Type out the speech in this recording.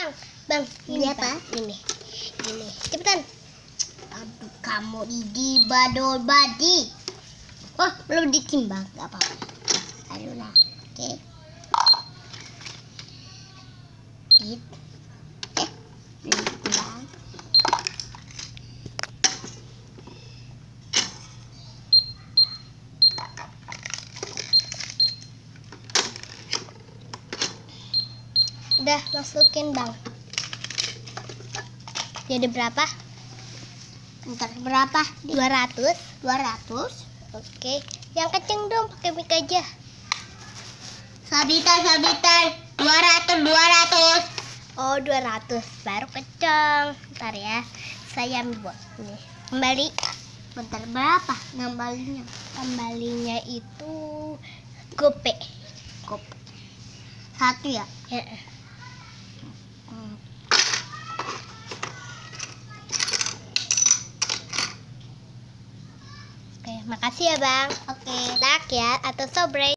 Bang, Ini apa? Ini, cepetan. Aduh, kamu di badol badi. Oh, belum ditimbang, nggak apa-apa. Aduh lah, oke. Belum ditimbang. Udah masukin, Bang. Jadi berapa? Ntar berapa? 200. 200. Oke. Yang kenceng dong, pakai mic aja. Sabitan 200. Oh, 200. Baru kenceng. Ntar ya. Saya buat nih. Kembali. Bentar berapa ngembalinya? Kembalinya itu gope. Satu ya? Ya. Oke, makasih ya, Bang. Oke. Rakyat atau sobre.